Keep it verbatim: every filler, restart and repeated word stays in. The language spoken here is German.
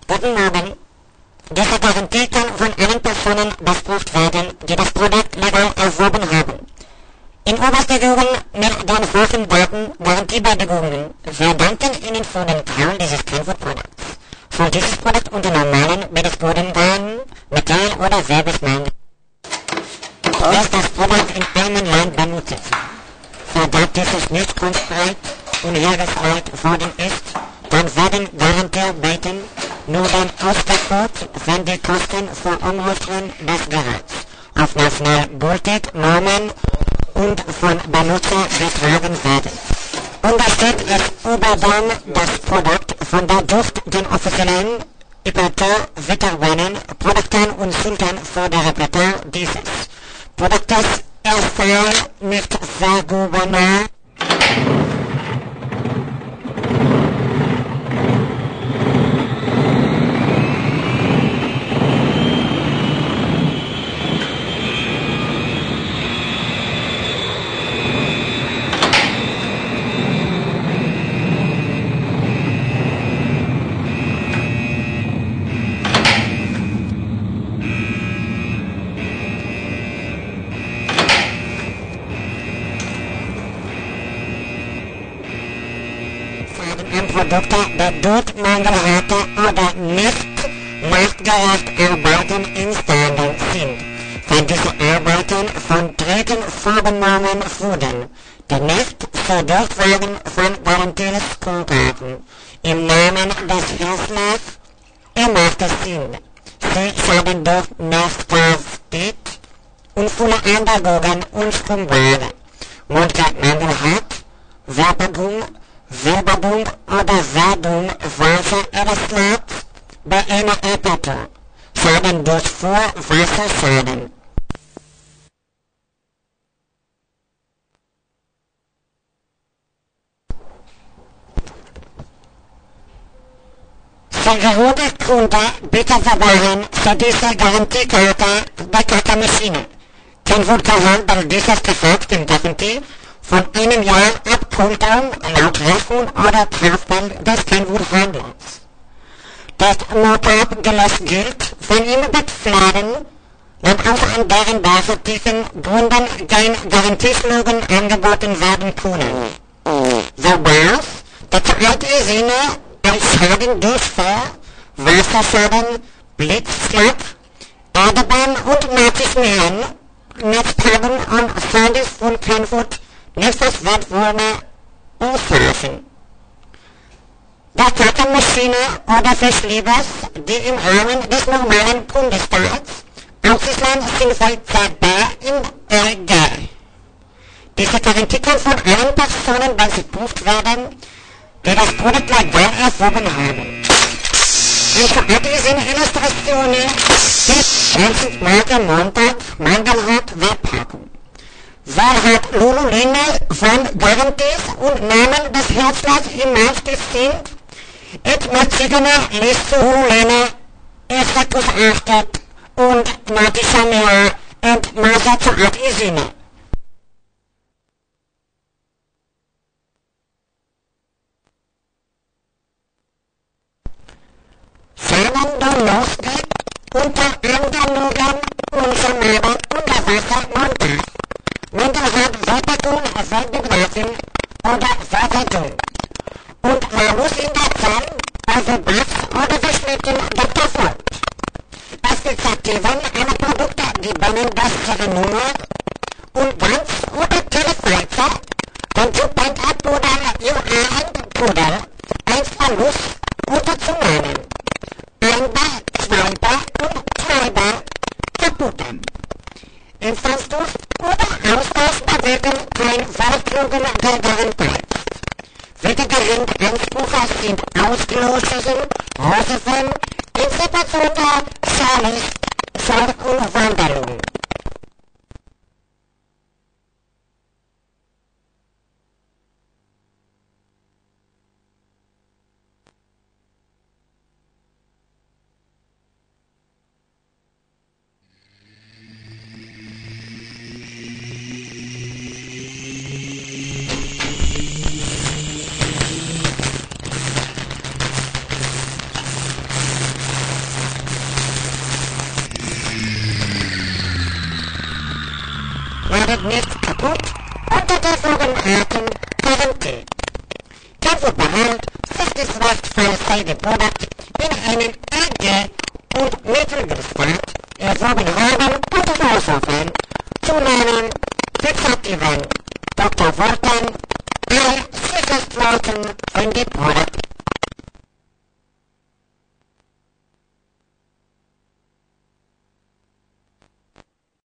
Guten Morgen. Diese Garantie kann von allen Personen beansprucht werden, die das Produkt legal erworben haben. In Oberstübungen mit den hohen Daten Garantiebedingungen, wir danken Ihnen für den Kauf dieses Kenwood-Produkts. Für dieses Produkt unter normalen Bedingungen, Metall- oder Werbesmangel ist das Produkt in einem Land benutzt. Sobald dieses nicht kunstfrei und jahresalt worden ist, dann werden Garantiebeten nur dann ausgeführt, wenn die Kosten für Umrüstung des Geräts auf national gültige Normen und von Benutzer getragen werden. Untersteht es überdem das Produkt von der durch den offiziellen Importeur Veteranen, Produkten und Sultan für die Repertoire dieses Produktes erstmal nicht vergeben. Produkte, die durch Mangelrate oder nicht marktgerecht Arbeiten entstanden sind, wenn diese Arbeiten von dritten vorgenommen wurden, die nicht zur Durchführung von Garantieschuldhaben im Namen des Herstellers ermacht Sinn. Sie schaden durch Nachtragszeit und viele Änderungen unstundbar. Mundgartmangelheit, Werbung, Werbung oder Werbung welche erstmals bei einer Epoche Schaden durch Wasserschaden. Vergehörte Kunde bitte verwahren für diese Garantiekarte bei Kackemaschine. Kenwood gehandelt dieses Geschäft im Garantie von einem Jahr Abkunftung laut Rechnung oder Strafband des Kenwood-Handels. Das Notabgeläss gilt, wenn ihm Beschwerden, wenn auch an deren basischen Gründen kein Garantieschlügen angeboten werden können. Sobald der zweite Sinne als Schaden durch Feuer, Wasserschaden, Blitzschlag, Erdbeben und Nazischmähen, Netzpagen und Service von Kenwood nicht das Wertwürme auslösen. Der Kackemaschine oder Verschliebers, die im Rahmen des normalen Bundesstaats ausgeschlagen sind von Z B in R G. Diese Garantie kann von allen Personen beansprucht werden, die das Produkt legal erworben haben. Und für diese Illustrationen gibt zwanzig Marke Montag Mangelhaft Webpackung. Wer hat Lululemon von Garanties und Namen des Herstellers im Markt sind? Ich möchte Liste Lululemon, Status achtet und Natishamea und Masa zu Atisine. Schaden dann losgeht unter Anwendungen unserer Mauer unter Wasser Montag. Mangelhaft Werbung Werbegrenzen oder Werbung. Und man muss in der Zeit, also Bass oder Verschnitten, das erfolgt. Es gibt Aktiven einer Produkte, die binnen bessere Nummer und ganz oder Telefreize, den Typ-Puder, U A-Puder, ein Verlust unterzunehmen. Einbar, zweibar und dreibar kaputten. Instanzduft oder Austausch bewirken kein Verfügung der Garantie. Wichtige Ansprüche sind Ausgelösungen, Rosefilm, Institutionen, Schales, Schall- und Wanderung. schadet nichts kaputt unter der sogenannten Garantie. Kenwood behält sich das Recht für seine Produkt in einen A G und Mittelstaat, er sogen haben und Philosophen, zu nennen, Fixativen, Doktor Worten, alle Sicherheitsleuten von die Produkt